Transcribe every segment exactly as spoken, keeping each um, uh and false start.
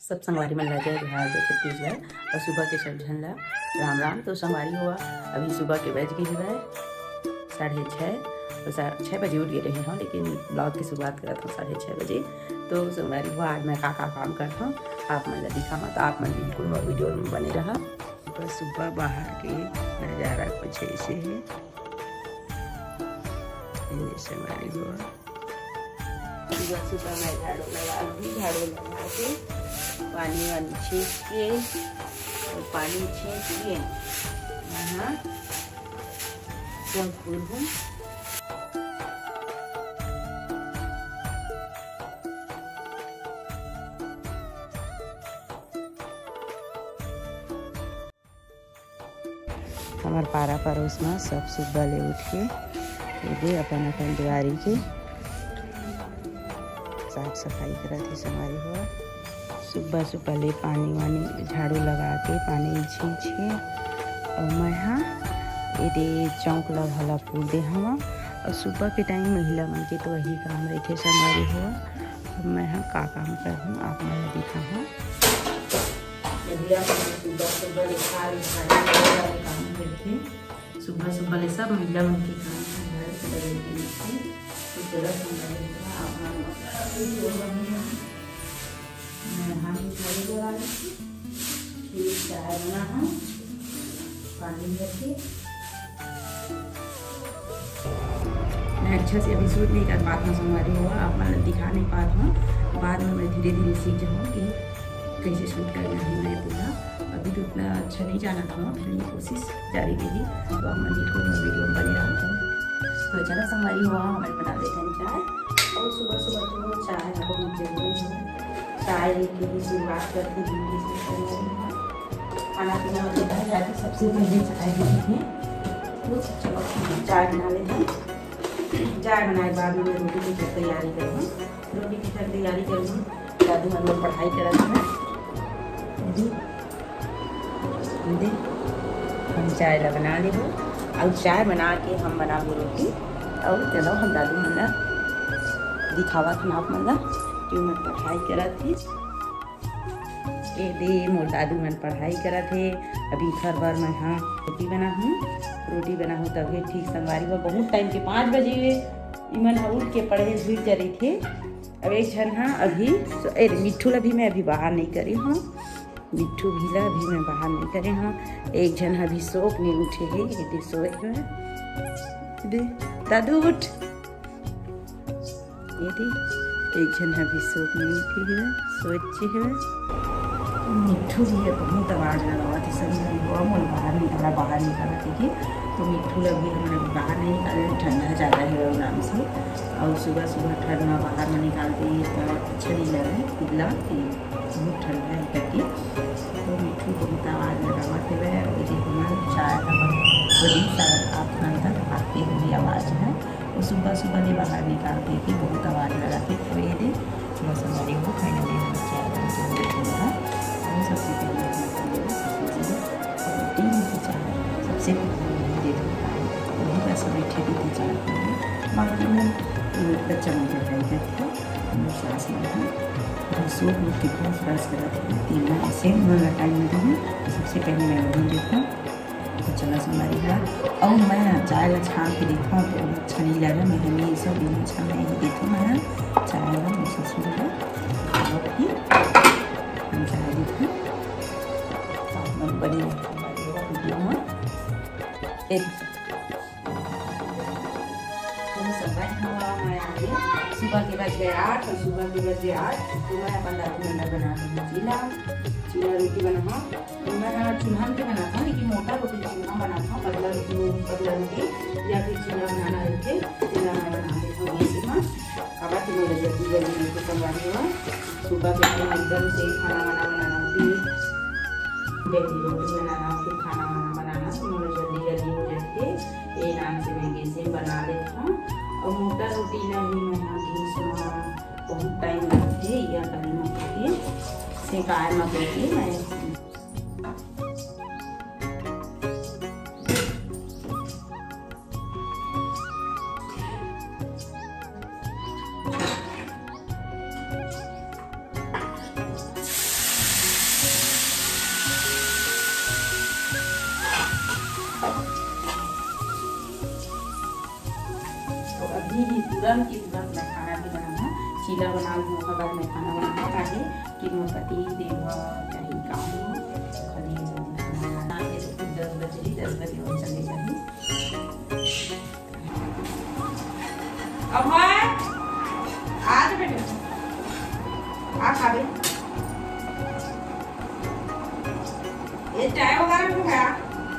सब संगवारी मन ला जय बिहार जय छत्तीसगढ़ और सुबह के सब झन ला राम राम। तो संगवारी हुआ अभी सुबह के बज गए हुआ साढ़े छः और छः बजे उठ गए रहे हैं, लेकिन ब्लॉग की शुरुआत करा था साढ़े छः बजे। तो संगवारी हुआ आज मैं का का काम करता हूँ आप मन ला दिखा तो आप मन बिल्कुल वीडियो में बने रहा। तो सुबह बाहर के नज़ारा कुछ ऐसे है। संगवारी हुआ सुबह सुबह मैं झाड़ू लगा दी, झाड़ू लगा के पानी वानी छींक के और पानी छींक के यहाँ फूल हूँ। हमारे पारा पड़ोस में सब सुबह ले उठ के दे अपन अपन दुआरी के साफ सफाई करा थी। हमारी हुआ सुबह सुबह ले पानी वानी झाड़ू लगा के पानी छींच के और मैं हाँ ये चौंक लगा फूल दे हवा। और सुबह के टाइम महिला मन के तो वही काम रहे थे हमारी हुआ। और मैं हाँ का काम कर हूँ आप मैं दिखा हूँ। सुबह सुबह काम करके सुबह सुबह ले सब महिला मन के काम चाय बना हूँ पानी करके। मैं अच्छा से अभी शूट नहीं कर पाता हूँ संगवारी हुआ, आप मैं दिखा नहीं पाता हूँ। बाद में मैं धीरे धीरे सीख जाऊँ कि कैसे शूट करना है। मैं पूरा अभी तो उतना अच्छा नहीं जाना था, फिर ये कोशिश जारी रही। तो अब मैं बिल्कुल वीडियो बने रहा हूँ। तो चलो संगवारी हुआ हमें बना देते हैं चाय। और सुबह सुबह तो चाय बहुत जरूरी है, चाय की भी शुरुआत करती हूँ। खाना पीना होता है जाके सबसे पहले चाय देते हैं। तो चलो चाय बना लेते हैं। चाय बनाए बाद में मैं रोटी की फिर तैयारी करूँ। रोटी की फिर तैयारी करूँ दादी मन में पढ़ाई करा था। हम चाय ला बना ले और चाय बना के हम बना रोटी। और चलो हम दादी मन दिखावा थी आप मन क्यों मैं पढ़ाई करा थी। ए दे मोर दादू मन पढ़ाई करा थे। अभी घर बार मैं हाँ रोटी बना हूँ रोटी बना हूँ तभी ठीक संगवारी हुआ बहुत टाइम के पाँच बजे इमन उठ के पढ़े भीड़ जा रही थे। अब एक क्षण हाँ अभी ए मिट्ठू ला भी मैं अभी बाहर नहीं करी हूँ। मिट्ठू भी ला अभी मैं बाहर नहीं करे हूँ। एक जन अभी सोच नहीं उठे है ये सोए हुए दे दादू उठ। ये दे एक जन अभी सोच नहीं उठी हुए सोचे हुए। मिट्ठू भी है बहुत आवाज़ लगा थी संगवारी हुआ मोल बाहर निकाला बाहर निकाला थी। तो मिट्ठू लग भी हमने बाहर नहीं निकाले, ठंडा ज़्यादा है नाम से। और सुबह सुबह ठंड में बाहर में निकालते तो अच्छा नहीं लगे पिघला कि बहुत ठंडा है करके। तो मिट्ठू बहुत आवाज़ लगा थे वह चाय बड़ी शायद आप अंदर आपकी हुई आवाज़ है। वो सुबह सुबह नहीं बाहर निकालते कि बहुत आवाज़ लगा के खुए दे सुबह संगवारी हो खाने दे सबसे पहले तीन की चाय सबसे पहले दे दो वही बस बैठे भी थी चाय बाकी में बच्चा में पढ़ाई करता हम सास में सो उठ के ब्रश करा थे तीन ऐसे उन्होंने टाइम में दूँ सबसे पहले मैं वही देखता। तो चला संगवारी है और मैं चाय ला छान के देखता हूँ तो अच्छा नहीं लगा। मैं हमेशा बिना छान नहीं देखूँ मैं चाय ला मुझे ससुर है और फिर हम चाय देखूँ बड़ी वीडियो में एक सुबह के बज गए आठ और सुबह के बज गए आठ। तो मैं अपन दादी मन बना दूँगी चीला चीला रोटी बना। तो मैं चूल्हा में बनाता हूँ लेकिन मोटा रोटी चूल्हा बनाता हूँ। पतला रोटी पतला रोटी या फिर चीला बनाना रहते चीला मैं बना देता हूँ इसी में। अब तीनों जल्दी जल्दी रोटी संगवारी हुआ सुबह के एकदम से खाना वाना बनाना बेटी रोटी बनाना फिर खाना वाना बनाना तो मुझे जल्दी जल्दी हो जाते ये नाम से मैं गैसे बना लेता हूँ। और मोटा रोटी नहीं मैं घीस में बहुत टाइम लगती है या कभी में सेकाए में करके मैं तुरंत की तुरंत मैं खाना भी बनाऊँ, चीला बना लूँ, उसके बाद मैं खाना बनाऊँ ताकि कि मोर पति देव चाहे काम हो खाली खाना दस बजे दस बजे और चले जाए। अब है आज बेटे आ खाबे ये चाय वगैरह हो गया।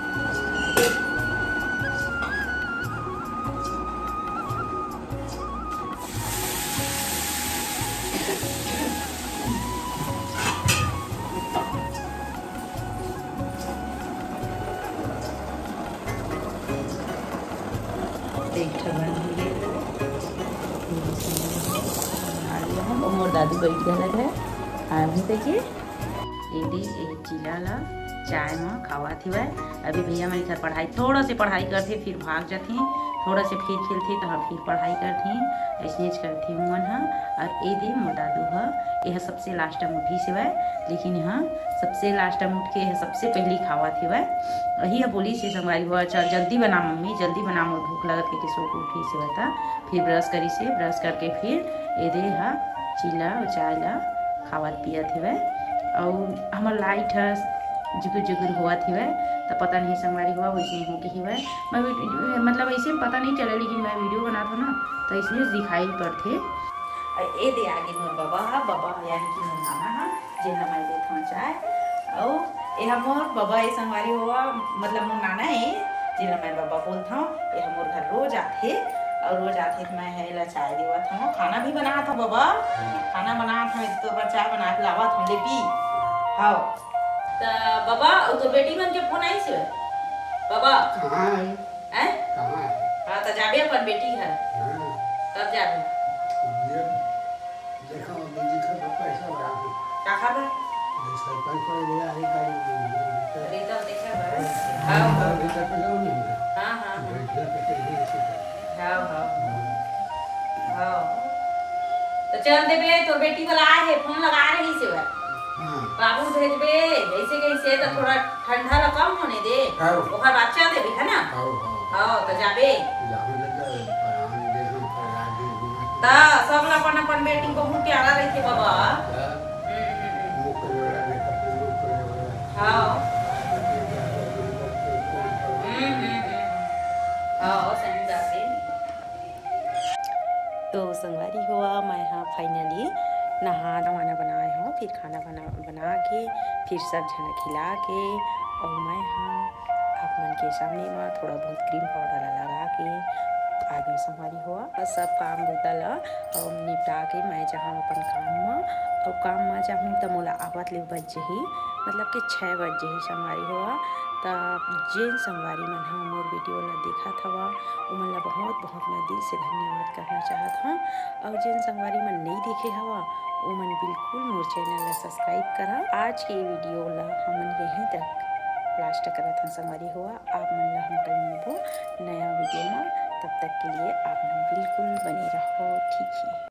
मोर दादी बैठ गलत है अभी देखिए यदि चिला ला चाय में खावा थी वह। अभी भैया मेरी घर पढ़ाई थोड़ा से पढ़ाई करते फिर भाग जाती, थोड़ा से फिर खेलती तो फिर पढ़ाई करती ऐसे करती हूँ हाँ। और ये दे मोर दादू है यह सबसे लास्ट मुठी से वह, लेकिन यहाँ सबसे लास्ट मुठ के सबसे पहली खावा थी वह। वही बोली से संगवारी हुआ चल जल्दी बना मम्मी जल्दी बना, मोर भूख लगत के किसो को उठी से बता। फिर ब्रश करी से ब्रश करके फिर ये दे हा चिला और चाय ला खावत पियत थी वह। और हमार लाइट है जुगुर जुगुर हुआ थी वह, तो पता नहीं संगवारी हुआ वैसे हो कि वह मैं मतलब ऐसे पता नहीं चला, लेकिन मैं वीडियो बनाता ना तो इसलिए दिखाई पड़ते। ए दे आगे मोर बाबा हा बाबा यानी कि मोर नाना हा जेला मैं देखा चाय और यह मोर बाबा ये संगवारी हुआ मतलब मोर नाना है जेला मैं बाबा बोलता हूँ। यह मोर घर रोज आते और रोज आते तो मैं है ला चाय देवा था, खाना भी बना था बाबा, खाना बना था तो चाय बना के लावा था ले पी हाँ। तो बाबा तो बेटी बन के फोन आई से बाबा कहाँ है हैं कहाँ है हाँ तो जाबे अपन बेटी घर तब जाबे ये देखो बीजी का पैसा बड़ा है का खबर सरपंच को ले आई गाड़ी रिटर्न देखा बस हां हां रिटर्न पे जाओ नहीं हां हां रिटर्न पे चाहिए इसी हां हां हां तो चल देबे तो बेटी वाला आए है फोन लगा रही से वह हां बाबू भेजबे जैसे कैसे तो थोड़ा ठंडा ला कम होने दे ओकर बच्चा देबे है ना हां हां तो जाबे जाहु लगा परान दे हम करा दे ता सब ला अपन अपन बेटी बहुत प्यारा रही बाबा मुकर वाला ने कपूर करे वाला हां हम्म हां सही जाबे। तो संगवारी हुआ मैं हाँ फाइनली नहा नवाना बनाए हूँ, फिर खाना बना बना के फिर सब झन खिला के और मैं हाँ आप मन के सामने में थोड़ा बहुत क्रीम पाउडर लगा के आगे संगवारी हुआ और सब काम बुतल और निपटा के मैं जहाँ अपन काम में और काम में जाऊँ तो मोला आवत ले बज ही मतलब कि छः बज ही संगवारी हुआ। तब जिन संगवारी मन हाँ मोर वीडियो ला देखा था उमन ला बहुत बहुत मैं दिल से धन्यवाद करना चाहत हूँ। और जिन संगवारी मन नहीं देखे हवा उमन बिल्कुल मोर चैनल ला सब्सक्राइब करा। आज के वीडियो ला हमन यहीं तक लास्ट करत हन संगवारी हुआ। आप मन ला हम कल मिलबो नया वीडियो में, तब तक के लिए आप मन बिल्कुल बने रहो ठीक है।